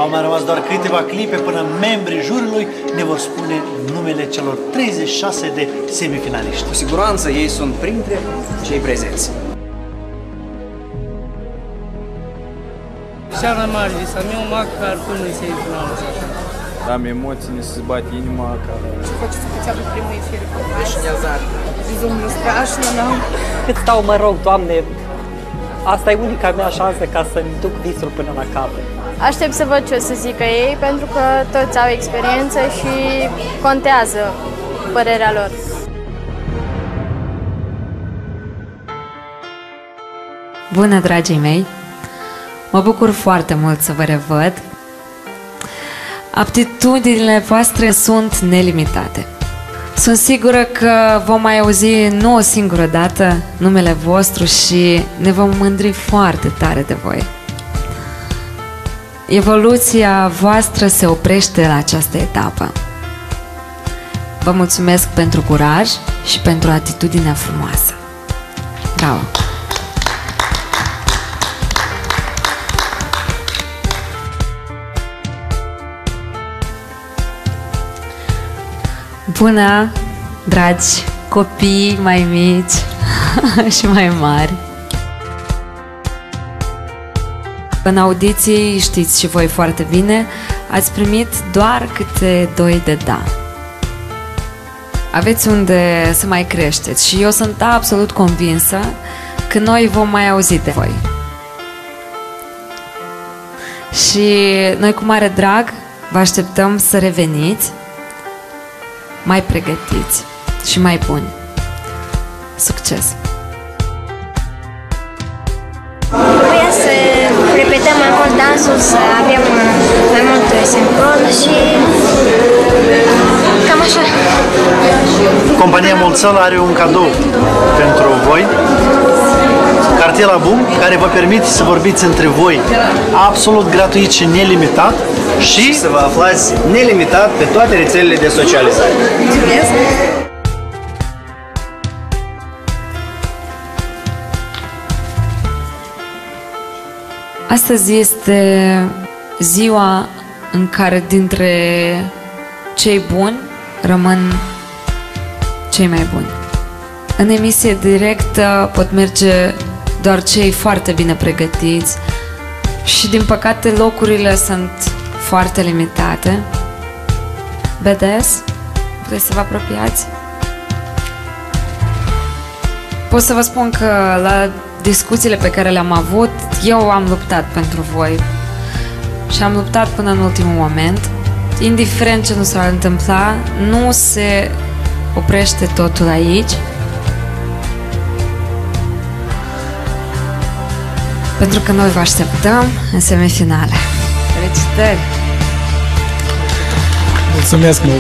Au mai rămas doar câteva clipe până membrii juriului ne vor spune numele celor 36 de semifinaliști. Cu siguranță ei sunt printre cei prezenți. Cea mai mare vis al meu, măcar până în semifinală. Am emoții, ne se bate inima. Хочется хотя бы в прямой эфир попасть. Безумно страшно нам. Cât stau, mă rog, Doamne, asta e unica mea șansă ca să-mi duc visul până la capăt. Aștept să văd ce o să zică ei, pentru că toți au experiență și contează părerea lor. Bună, dragii mei! Mă bucur foarte mult să vă revăd. Aptitudinile voastre sunt nelimitate. Sunt sigură că vom mai auzi nu o singură dată numele vostru și ne vom mândri foarte tare de voi. Evoluția voastră se oprește la această etapă. Vă mulțumesc pentru curaj și pentru atitudinea frumoasă. Bravo! Bună, dragi copii mai mici și mai mari! În audiții, știți și voi foarte bine, ați primit doar câte 2 de da. Aveți unde să mai creșteți și eu sunt absolut convinsă că noi vom mai auzi de voi. Și noi cu mare drag vă așteptăm să reveniți mai pregătiți și mai buni. Succes! Trebuia să repetăm mai mult dansul, să avem mai mult sincron și cam așa. Compania Mulțăl are un cadou pentru voi. Cartela Boom, care vă permite să vorbiți între voi absolut gratuit și nelimitat și să vă aflați nelimitat pe toate rețelele de socializare. Mulțumesc! Astăzi este ziua în care dintre cei buni rămân cei mai buni. În emisie directă pot merge doar cei foarte bine pregătiți și, din păcate, locurile sunt foarte limitate. BDS, puteți să vă apropiați? Pot să vă spun că la discuțiile pe care le-am avut, eu am luptat pentru voi și am luptat până în ultimul moment. Indiferent ce nu s-ar întâmpla, nu se oprește totul aici. Pentru că noi vă așteptăm în semifinale. Felicitări! Mulțumesc mult!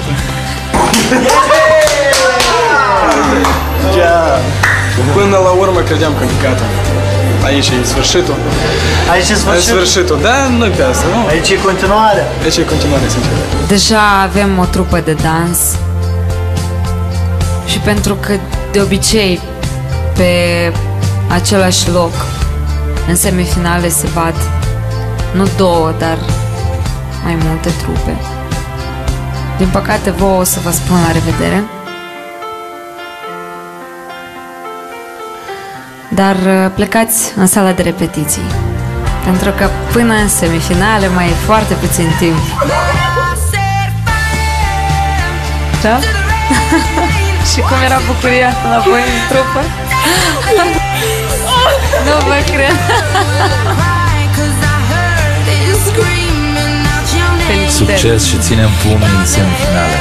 Până la urmă credeam că gata. Aici e sfârșitul. Aici e sfârșitul? Sfârșitul, da, nu pe asta, nu? Aici e continuarea. Aici e continuarea, sincer. Deja avem o trupă de dans și pentru că de obicei pe același loc în semifinale se bat nu 2, dar mai multe trupe. Din păcate vouă o să vă spun la revedere. Dar plecați în sala de repetiții, pentru că până în semifinale mai e foarte puțin timp. Da? Și cum era bucuria la voi în trupă? Nu vă cred! Felicitări! Succes și ținem pumnii în semifinale!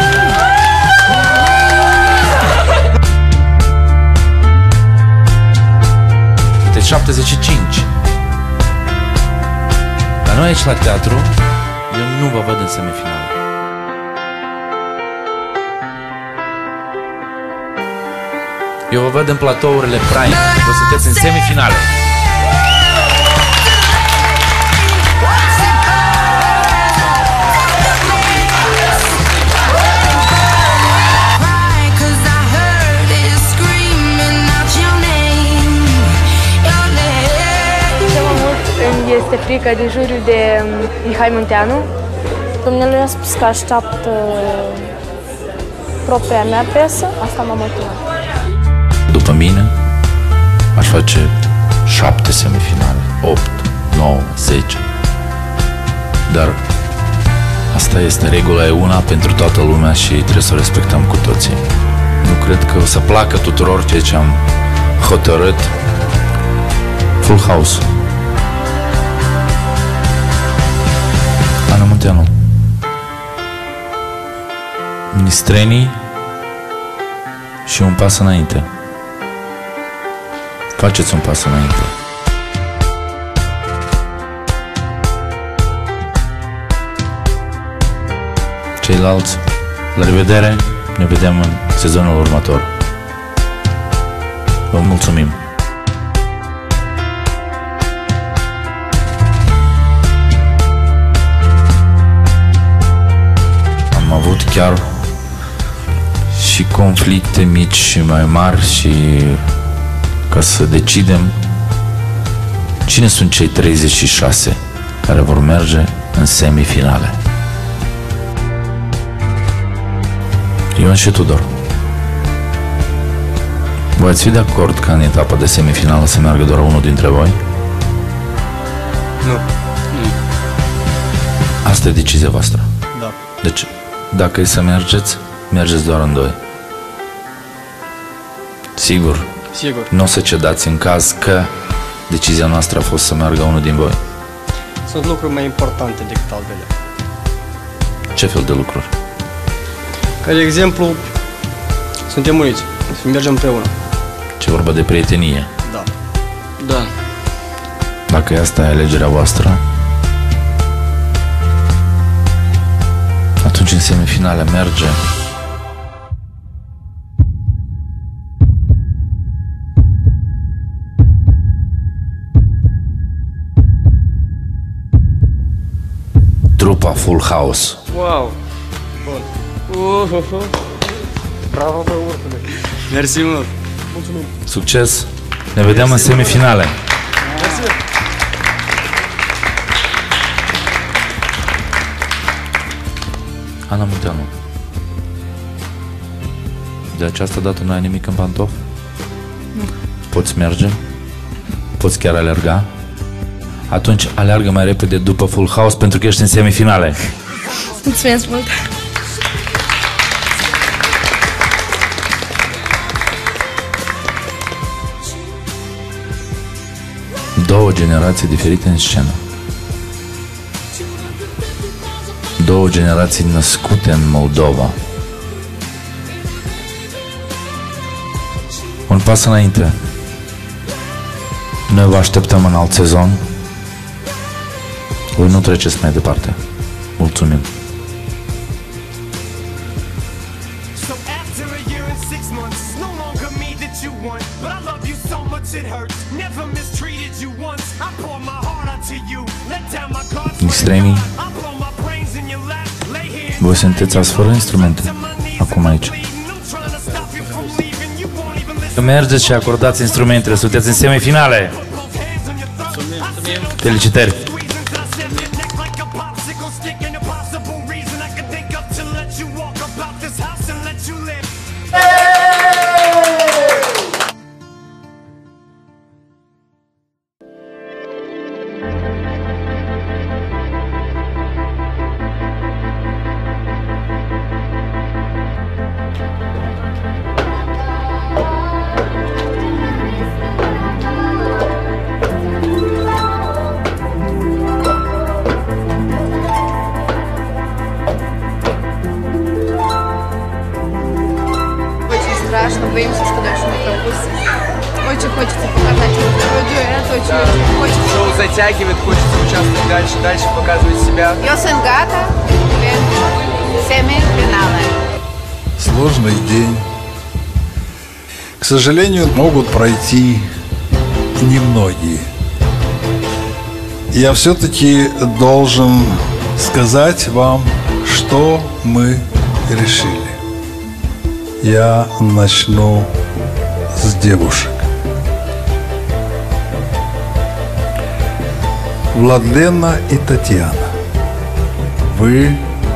Deci 75. Dar noi aici la teatru, eu nu vă văd în semifinale. Eu vă văd în platourile Prime. Vă sunteți în semifinale. este frică de juriul de Mihai Munteanu. Domnul a spus că așteaptă propria mea piesă, asta m-a motivat. După mine, aș face 7 semifinale, 8, 9, 10. Dar asta este, regula e una pentru toată lumea și trebuie să o respectăm cu toții. Nu cred că o să placă tuturor ceea ce am hotărât. Full House. Ana Munteanu. Nistrenii și un pas înainte. Faceți un pas înainte. Ceilalți, la revedere, ne vedem în sezonul următor. Vă mulțumim! Am avut chiar și conflicte mici și mai mari și ca să decidem cine sunt cei 36 care vor merge în semifinale. Ion și Tudor. Voi ați fi de acord ca în etapa de semifinală să meargă doar unul dintre voi? Nu. Asta e decizia voastră. Da. Deci, dacă e să mergeți, mergeți doar în doi. Sigur. Sigur. Nu o să cedați în caz că decizia noastră a fost să meargă unul din voi. Sunt lucruri mai importante decât altele. Ce fel de lucruri? Ca de exemplu, suntem uniți, să mergem împreună. Ce vorba de prietenie. Da. Da. Dacă asta e alegerea voastră, atunci în semifinale merge trupa Full House. Wow! Bun. Bravo, bă, urcule. Mersi mult. Mulțumim. Succes! Ne vedem în semifinale. Mersi. Ana Munteanu. De această dată nu ai nimic în pantofi? Nu. Poți merge? Poți chiar alerga? Atunci aleargă mai repede după Full House pentru că ești în semifinale. Mulțumesc mult! Două generații diferite în scenă. Două generații născute în Moldova. Un pas înainte. Noi vă așteptăm în alt sezon. Voi nu treceți mai departe. Mulțumim! Nistrenii, voi sunteți azi fără instrumente acum aici. Mergeți și acordați instrumentele, sunteți în semifinale. Felicitări! Страшно, боимся, что дальше не пропустим. Очень хочется показать свой дуэт, очень хочется. Шоу затягивает, хочется участвовать дальше, дальше показывать себя. Eu sunt gata pentru semifinale. Сложный день. К сожалению, могут пройти немногие. Я все-таки должен сказать вам, что мы решили. Я начну с девушек. Владлена и Татьяна, вы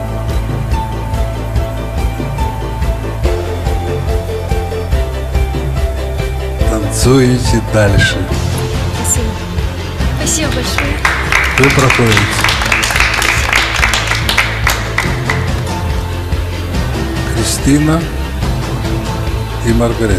танцуете дальше. Спасибо. Спасибо большое. Вы проходите. Кристина и Маргарета.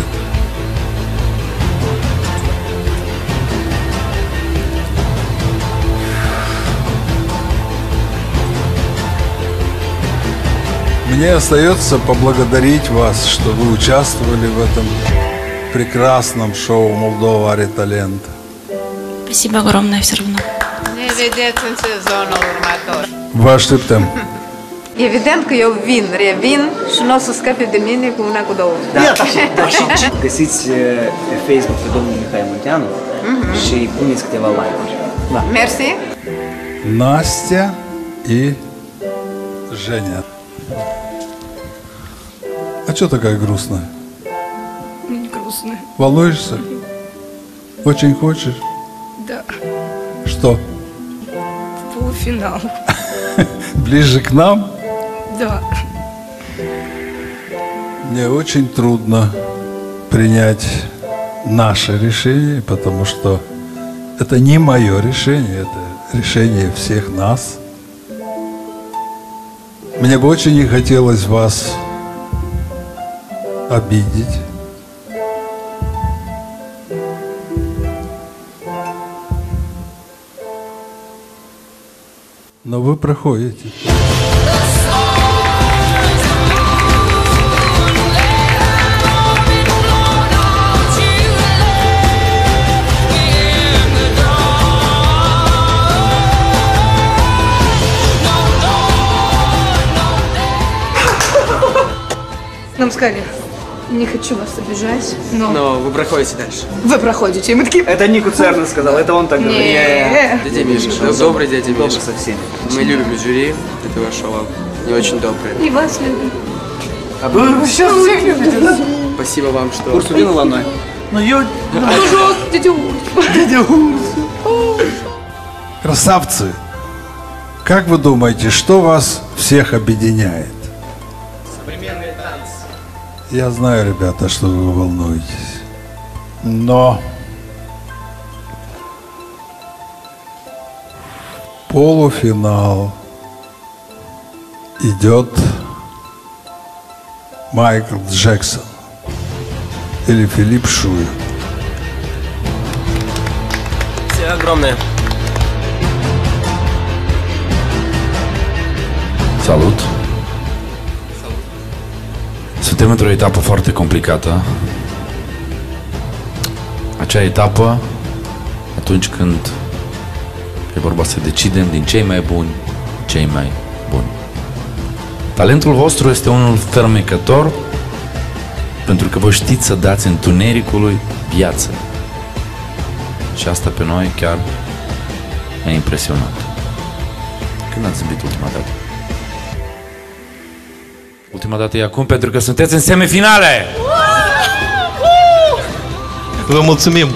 Мне остается поблагодарить вас, что вы участвовали в этом прекрасном шоу «Moldova are talent». Спасибо огромное все равно. Ne vedeți în sezonul următor. Vă așteptăm. Evident că eu revin și nu o să scape de mine cu una, cu două. Și găsiți pe Facebook pe domnul Mihai Munteanu și puneți câteva like-uri. Da. Mersi. Настя и Женя. А что такая грустная? Не грустно. Волнуешься? Очень хочешь? Да. Что? Полуфинал. Ближе к нам? Да. Мне очень трудно принять наше решение, потому что это не мое решение, это решение всех нас. Мне бы очень не хотелось вас обидеть. Но вы проходите. Нам сказали, не хочу вас обижать, но... Но вы проходите дальше. Вы проходите, и мы такие... Это Нику Церна сказал, это он так говорит. Дядя Миша, добрый дядя Миша. Добрый со всеми. Мы любим жюри этого шоу. Не очень добрые. И вас любим. А вы сейчас всех любите, да? Спасибо вам, что... Курс вина ланой. Ну, eu... Пожалуйста, дядя Урс. Дядя Урс. Красавцы, как вы думаете, что вас всех объединяет? Современные танцы. Я знаю, ребята, что вы волнуетесь, но полуфинал идет Майкл Джексон или Филипп Шуев. Все огромное. Salut! Suntem într-o etapă foarte complicată. Acea etapă, atunci când e vorba să decidem din cei mai buni, cei mai buni. Talentul vostru este unul fermecător, pentru că vă știți să dați întunericului viață. Și asta pe noi chiar ne-a impresionat. Când ați zâmbit ultima dată? Ultima dată e acum, pentru că sunteți în semifinale! Vă mulțumim!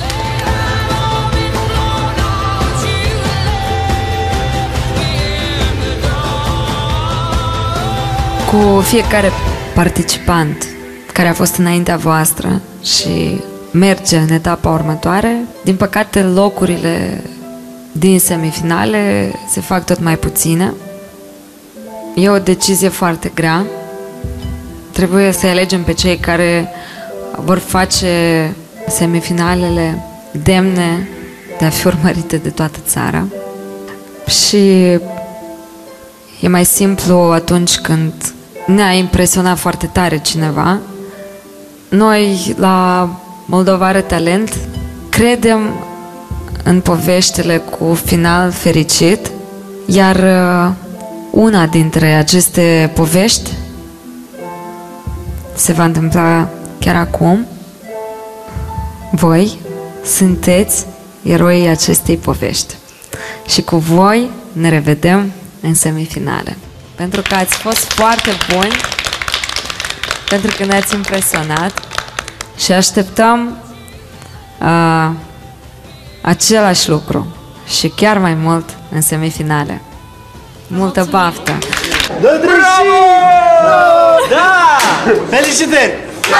Cu fiecare participant care a fost înaintea voastră și merge în etapa următoare, din păcate locurile din semifinale se fac tot mai puține. E o decizie foarte grea. Trebuie să alegem pe cei care vor face semifinalele demne de a fi urmărite de toată țara. Și e mai simplu atunci când ne-a impresionat foarte tare cineva. Noi, la Moldova are talent, credem în poveștile cu final fericit, iar una dintre aceste povești se va întâmpla chiar acum. Voi sunteți eroii acestei povești și cu voi ne revedem în semifinale. Pentru că ați fost foarte buni, pentru că ne-ați impresionat și așteptăm același lucru, și chiar mai mult în semifinale. Multă baftă! Dă drăși! Da! Felicitări!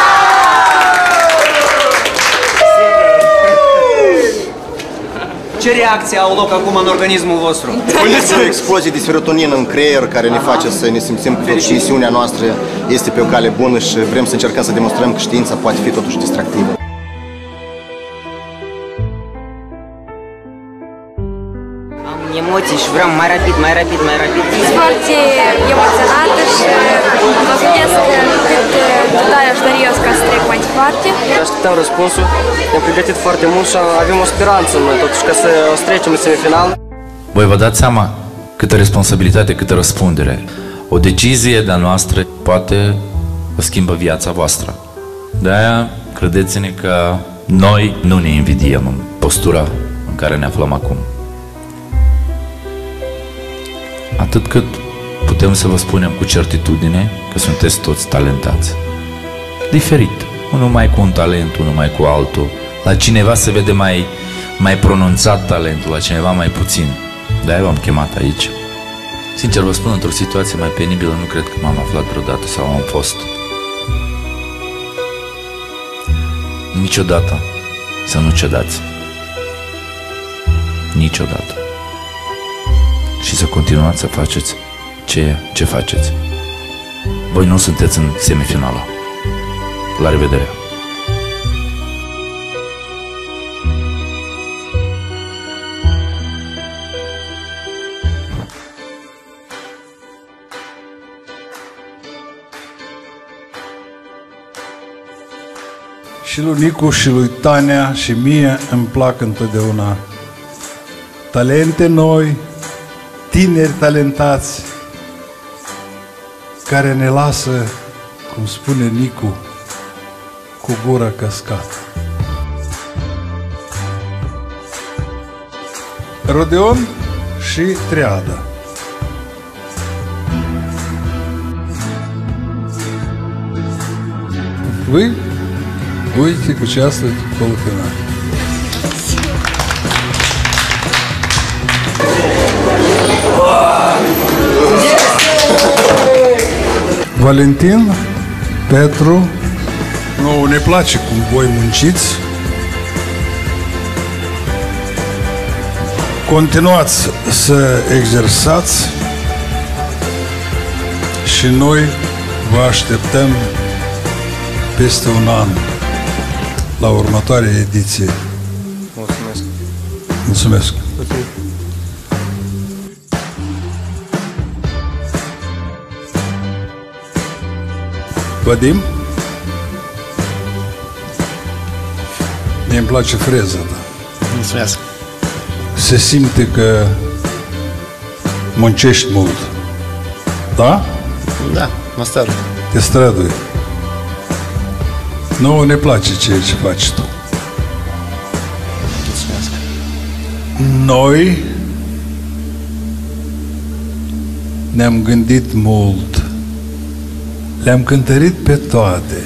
Ce reacții au loc acum în organismul vostru? Este o explozie de serotonină în creier care ne face să ne simțim că totuși misiunea noastră este pe o cale bună și vrem să încercăm să demonstrăm că știința poate fi totuși distractivă. Am emoții și vreau mai rapid. Sunt foarte emoționată și mă gândesc cât tare aș dori eu ca să trec mai departe. Așteptăm răspunsul, ne-am pregătit foarte mult și avem o speranță în noi totuși ca să o trecem în semifinal. Voi vă dați seama câtă responsabilitate, câtă răspundere. O decizie de-a noastră poate vă schimbă viața voastră. De-aia credeți-ne că noi nu ne invidiem în postura în care ne aflăm acum. Atât cât putem să vă spunem cu certitudine că sunteți toți talentați. Diferit. Unul mai cu un talent, unul mai cu altul. La cineva se vede mai pronunțat talentul, la cineva mai puțin. De-aia v-am chemat aici. Sincer vă spun, într-o situație mai penibilă nu cred că m-am aflat vreodată sau am fost. Niciodată să nu cedați. Niciodată. Și să continuați să faceți ce faceți. Voi nu sunteți în semifinală. La revedere! Și lui Nicu și lui Tania și mie îmi plac întotdeauna talente noi, tineri talentați, care ne lasă, cum spune Nicu, cu gura căscată. Rodeon și Triada. Вы будете участвовать в полуфинале. Valentin, Petru, nouă ne place cum voi munciți. Continuați să exersați și noi vă așteptăm peste un an la următoarea ediție. Mulțumesc. Mulțumesc. Vadim? Mie îmi place freza ta. Mulțumesc. Se simte că muncești mult. Da? Da, mă strădui. Te strădui. Nouă ne place ceea ce faci tu. Mulțumesc. Noi ne-am gândit mult. Le-am cântărit pe toate.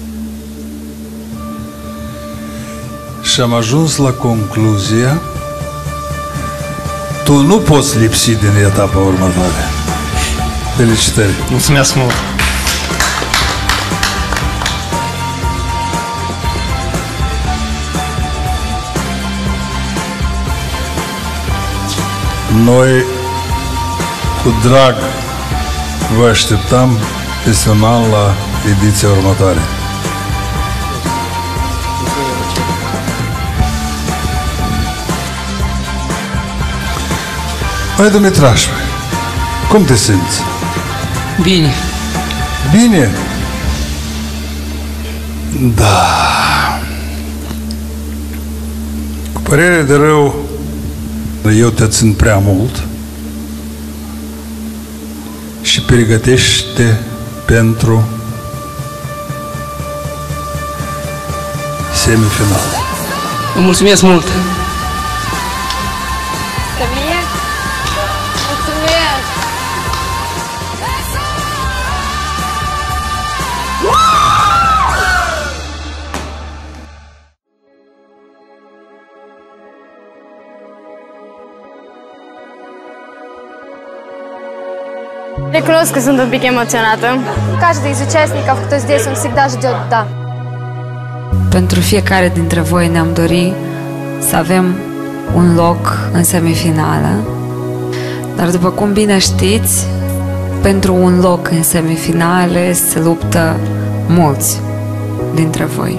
Și am ajuns la concluzia: tu nu poți lipsi din etapa următoare. Felicitări! Mulțumesc mult! Noi cu drag vă așteptăm peste un an la ediția următoare. Mai Dumitraș, cum te simți? Bine. Bine? Da. Cu părere de rău, eu te țin prea mult și pregătește pentru semifinal. Vă mulțumesc mult! Recunosc că sunt un pic emoționată. Каждый из участников, кто здесь, он всегда ждет «да». Pentru fiecare dintre voi ne-am dorit să avem un loc în semifinală. Dar după cum bine știți, pentru un loc în semifinale se luptă mulți dintre voi.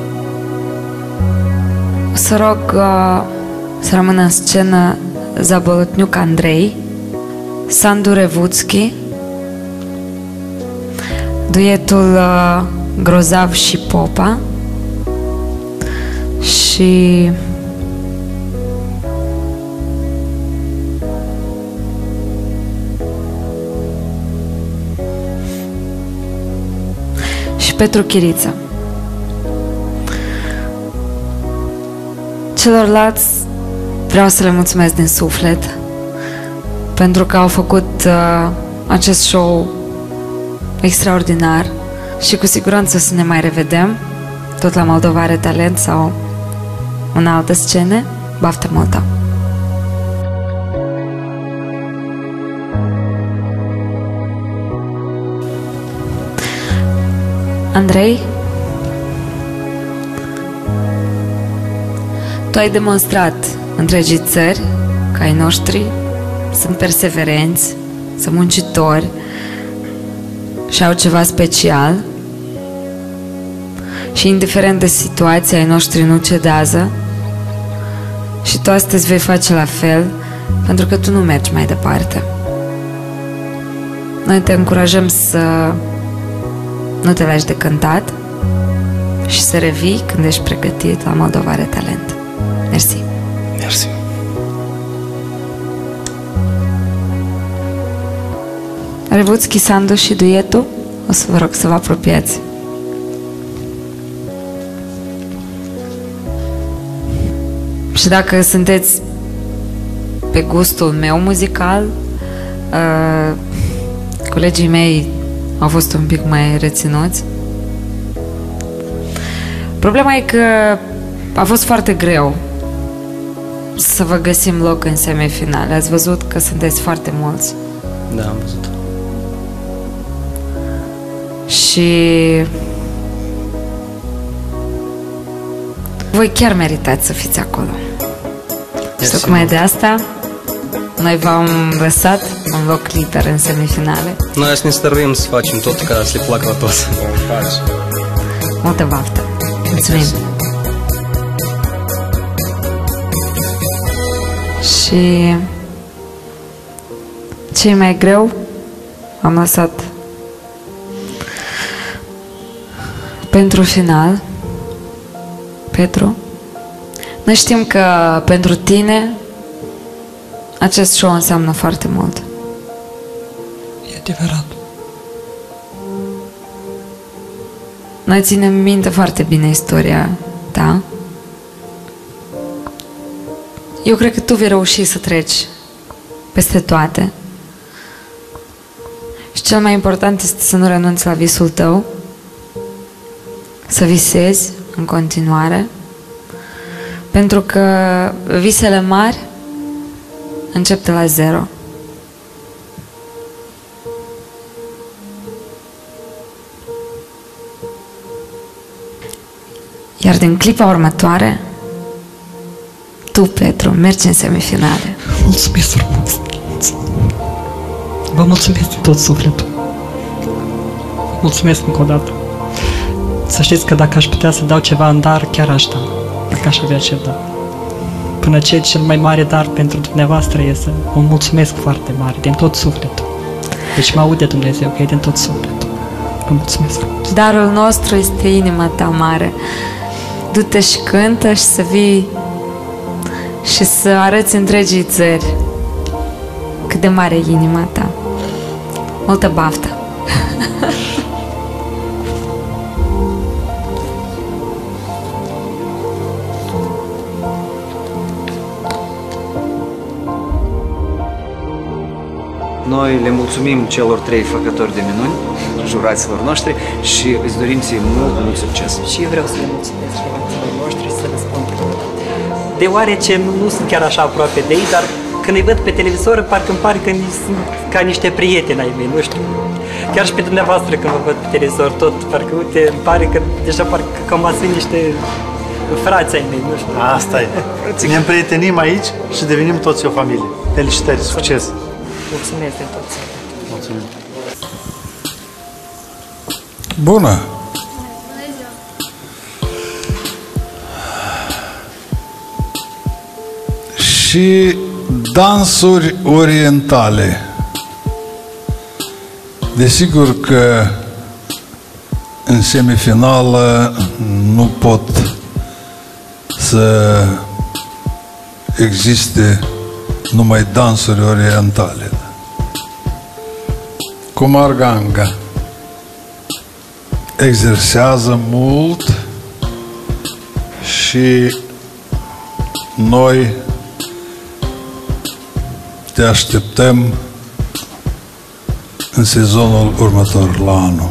O să rog să rămână în scenă Zabolotniuc Andrei, Sandu Revuțchi, duetul Grozav și Popa și Petru Chiriță. Celorlalți vreau să le mulțumesc din suflet pentru că au făcut acest show extraordinar și cu siguranță să ne mai revedem tot la Moldova Are Talent sau în alte scene. Baftă multă! Andrei, tu ai demonstrat întregii țări că ai noștri sunt perseverenți, sunt muncitori și au ceva special și indiferent de situație ai noștri nu cedează și tu astăzi vei face la fel pentru că tu nu mergi mai departe. Noi te încurajăm să nu te lași de cântat și să revii când ești pregătit la Moldova Are Talent. Mersi! Mersi! Revuțchi, Sandu și duetul, o să vă rog să vă apropiați. Și dacă sunteți pe gustul meu muzical, colegii mei au fost un pic mai reținuți. Problema e că a fost foarte greu să vă găsim loc în semifinale. Ați văzut că sunteți foarte mulți. Da, am văzut. Și voi chiar meritați să fiți acolo. Și tocmai de asta noi v-am lăsat un loc liber în semifinale. Noi să ne stăruim să facem tot ca să le placă la toți. Multă baftă! Mulțumim! Și ce e mai greu am lăsat pentru final. Petru, noi știm că pentru tine acest show înseamnă foarte mult. E adevărat. Noi ținem minte foarte bine istoria ta. Eu cred că tu vei reuși să treci peste toate. Și cel mai important este să nu renunți la visul tău, să visezi în continuare, pentru că visele mari încep de la zero. Iar din clipa următoare, tu, Petru, mergi în semifinale. Mulțumesc frumos! Vă mulțumesc din tot sufletul! Mulțumesc încă o dată! Să știți că dacă aș putea să dau ceva în dar, chiar aș da, dacă aș avea ce da. Până ce cel mai mare dar pentru dumneavoastră este un mulțumesc foarte mare, din tot sufletul. Deci mă aude Dumnezeu, că e din tot sufletul. Vă mulțumesc! Darul nostru este inima ta mare. Du-te și cântă și să vii și să arăți întregii țări cât de mare e inima ta. Multă baftă! Noi le mulțumim celor 3 făcători de minuni, juraților noștri, și îți dorim ție mult succes. Și eu vreau să le mulțumesc juraților noștri și să le spun deoarece nu sunt chiar așa aproape de ei, dar când îi văd pe televizor, parcă îmi pare că sunt ca niște prieteni ai mei, nu știu. Chiar și pe dumneavoastră când vă văd pe televizor, tot, parcă, uite, îmi pare că deja parcă cam ați fi niște frați ai mei, nu știu. Asta e. Ne împrietenim aici și devenim toți o familie. Felicitări, succes! Mulțumesc de tot. Mulțumim! Bună! Și dansuri orientale. Desigur că în semifinală nu pot să existe numai dansuri orientale. Kumarganga exersează mult și noi te așteptăm în sezonul următor la anul.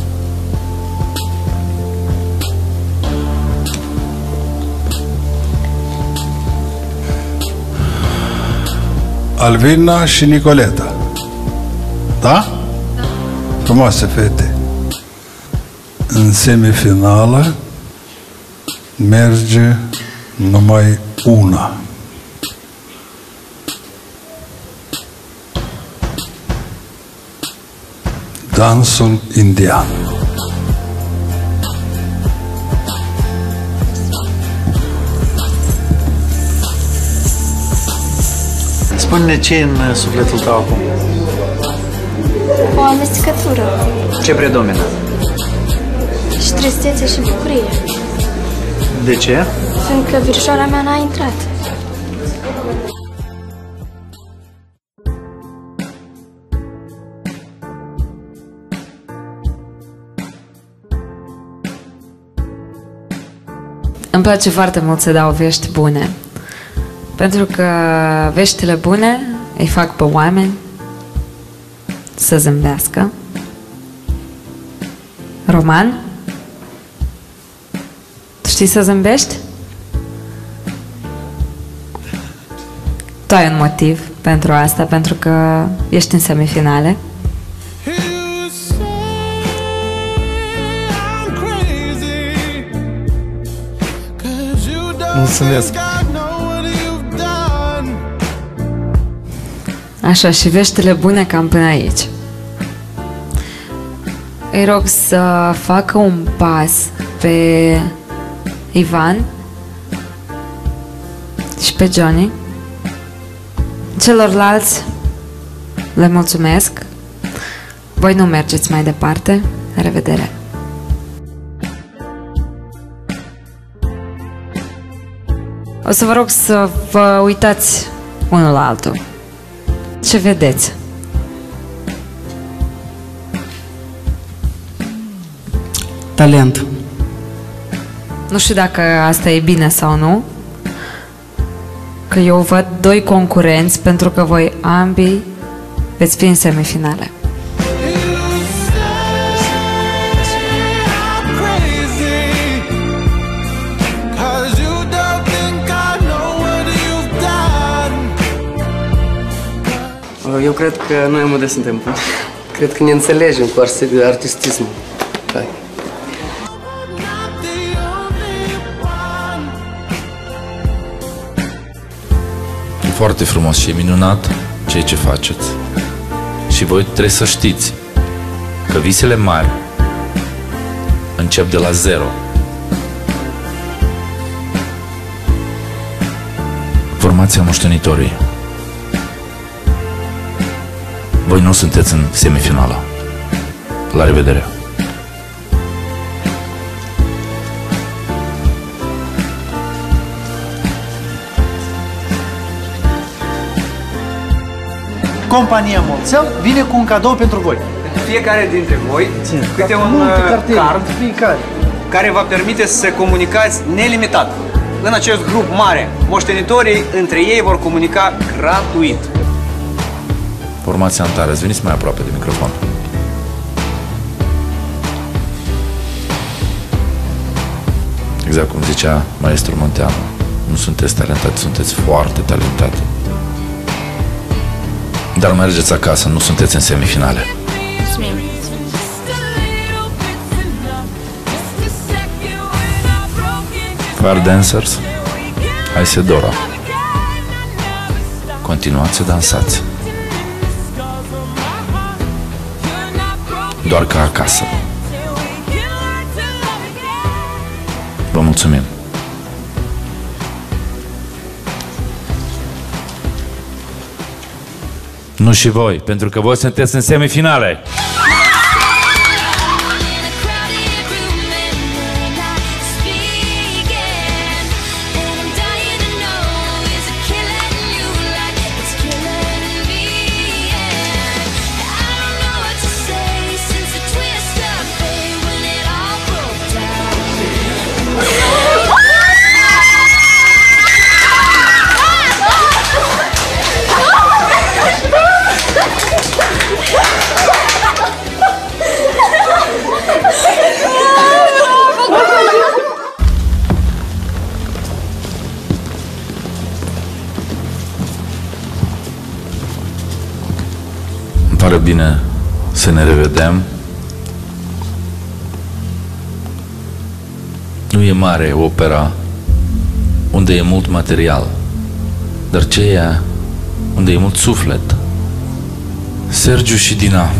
Alvina și Nicoleta. Da? Frumoase fete. În semifinală merge numai una. Dansul indian. Spune-ne ce e în sufletul tău acum? O amestecătură. Ce predomină? Și tristețe și bucurie. De ce? Fiindcă verișoara mea n-a intrat. Îmi place foarte mult să dau vești bune. Pentru că veștile bune îi fac pe oameni să zâmbească. Roman? Tu știi să zâmbești? Tu ai un motiv pentru asta, pentru că ești în semifinale. Mulțumesc! Așa, și veștile bune cam până aici. Îi rog să facă un pas pe Ivan și pe Johnny. Celorlalți le mulțumesc. Voi nu mergeți mai departe. La revedere! O să vă rog să vă uitați unul la altul. Ce vedeți? Talent. Nu știu dacă asta e bine sau nu, că eu văd doi concurenți, pentru că voi ambii veți fi în semifinale. Eu cred că noi amândoi suntem buni. Cred că ne înțelegem cu artistismul. Hai. E foarte frumos și e minunat ceea ce faceți. Și voi trebuie să știți că visele mari încep de la zero. Formația Moștenitorii. Voi nu sunteți în semifinală. La revedere! Compania Molțel vine cu un cadou pentru voi. Pentru fiecare dintre voi, câte un card care vă permite să comunicați nelimitat. În acest grup mare, moștenitorii între ei vor comunica gratuit. Formația Antares, veniți mai aproape de microfon. Exact cum zicea maestru Munteanu, nu sunteți talentați, sunteți foarte talentați. Dar mergeți acasă, nu sunteți în semifinale. Mulțumim. Fire Dancers, Isidora. Continuați să dansați. Doar ca acasă. Vă mulțumim. Nu și voi, pentru că voi sunteți în semifinale. Îmi pare bine să ne revedem. Nu e mare opera unde e mult material, dar ce e unde e mult suflet. Sergiu și Dina.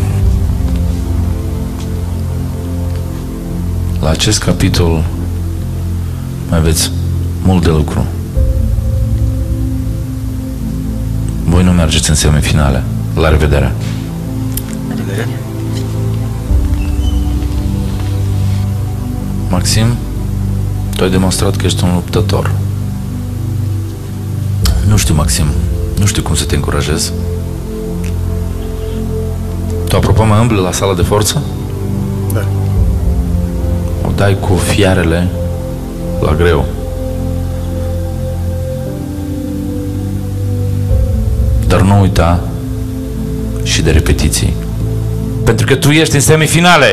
La acest capitol mai aveți mult de lucru. Voi nu mergeți în semifinale. La revedere! Maxim, tu ai demonstrat că ești un luptător. Nu știu, Maxim, nu știu cum să te încurajez. Tu, apropo, mai umbli la sala de forță? Da. O dai cu fiarele la greu. Dar nu uita și de repetiții. Pentru că tu ești în semifinale!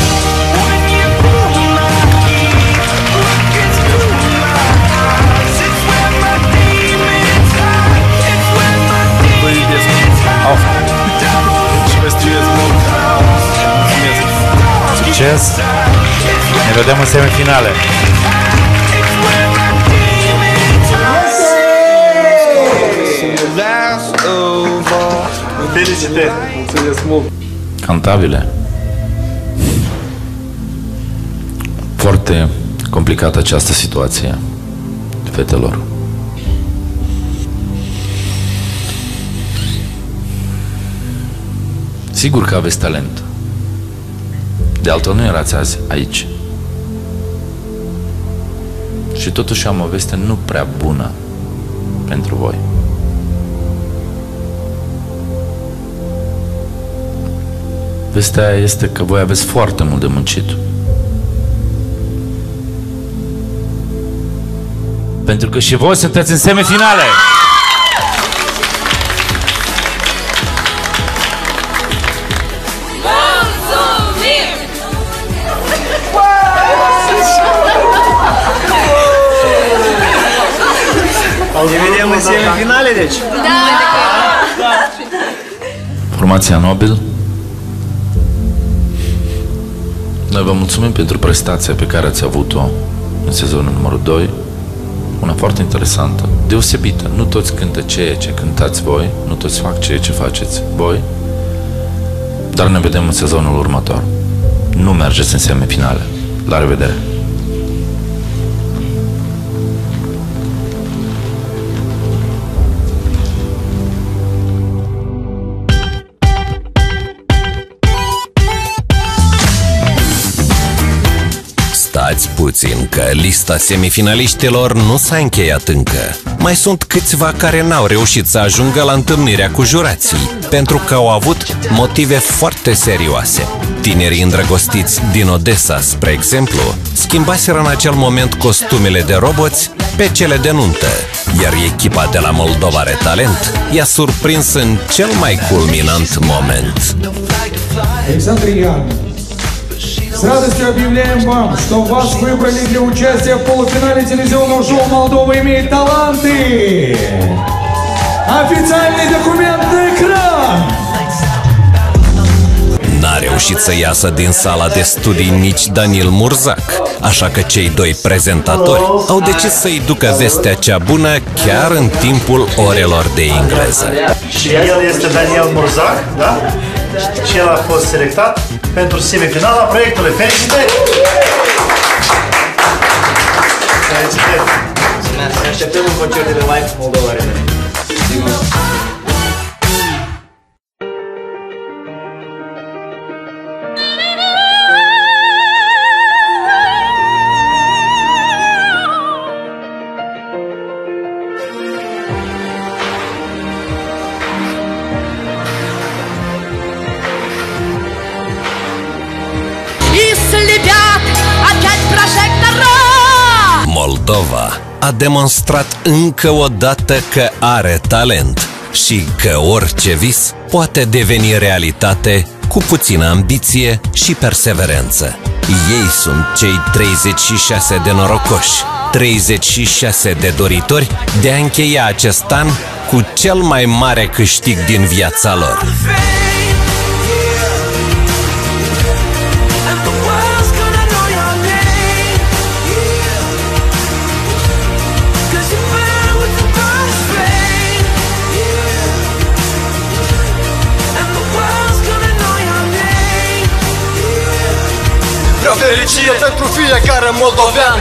Succes! Ne vedem în semifinale! Felicitări! Mulțumesc mult! Cantabile. Foarte complicată această situație, fetelor. Sigur că aveți talent. De altfel nu erați azi aici. Și totuși am o veste nu prea bună pentru voi. Vestea este că voi aveți foarte mult de muncit. Pentru că și voi sunteți în semifinale! Ne vedem în semifinale, deci? Da! Formația Nobil, noi vă mulțumim pentru prestația pe care ați avut-o în sezonul numărul 2. Una foarte interesantă, deosebită. Nu toți cântă ceea ce cântați voi, nu toți fac ceea ce faceți voi, dar ne vedem în sezonul următor. Nu mergeți în semifinale. La revedere! Stați puțin, că lista semifinaliștilor nu s-a încheiat încă. Mai sunt câțiva care n-au reușit să ajungă la întâlnirea cu jurații, pentru că au avut motive foarte serioase. Tinerii îndrăgostiți din Odessa, spre exemplu, schimbaseră în acel moment costumele de roboți pe cele de nuntă, iar echipa de la Moldova Are Talent i-a surprins în cel mai culminant moment. Александр, с радостью объявляем вам, что вас выбрали для участия в полуфинале телевизионного шоу «Молдова имеет таланты». Официальный документ на экран! reușit să iasă din sala de studii nici Daniel Murzac, așa că cei doi prezentatori au decis să-i ducă vestea cea bună chiar în timpul orelor de engleză. Și el este Daniel Murzac, da? Și el a fost selectat pentru semifinala proiectului. Felicitări! Felicitări! Ne așteptăm în concertele live Moldova Arena. Moldova a demonstrat încă o dată că are talent și că orice vis poate deveni realitate cu puțină ambiție și perseverență. Ei sunt cei 36 de norocoși, 36 de doritori de a încheia acest an cu cel mai mare câștig din viața lor. Fericire pentru fiecare moldovean.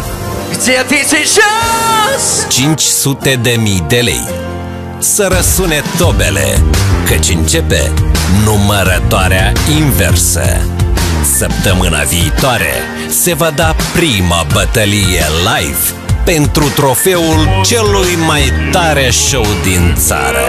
500.000 de lei. Să răsune tobele, căci începe numărătoarea inversă. Săptămâna viitoare se va da prima bătălie live pentru trofeul celui mai tare show din țară.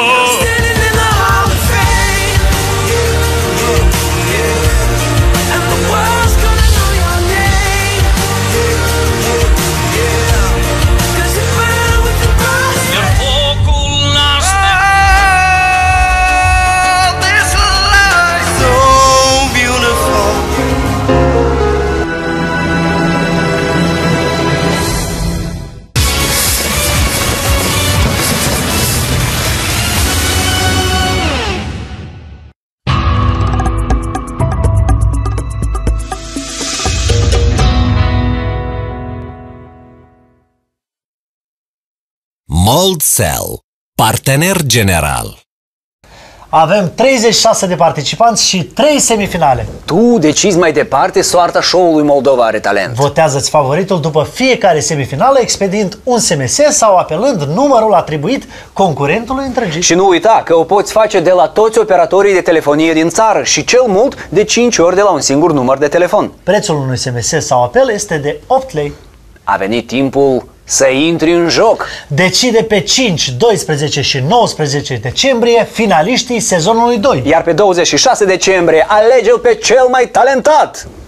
Moldcell, partener general. Avem 36 de participanți și 3 semifinale. Tu decizi mai departe soarta show-ului Moldova Are Talent. Votează-ți favoritul după fiecare semifinală, expediind un SMS sau apelând numărul atribuit concurentului întregit. Și nu uita că o poți face de la toți operatorii de telefonie din țară și cel mult de 5 ori de la un singur număr de telefon. Prețul unui SMS sau apel este de 8 lei. A venit timpul să intri în joc. Decide pe 5, 12 și 19 decembrie finaliștii sezonului 2. Iar pe 26 decembrie alege-l pe cel mai talentat.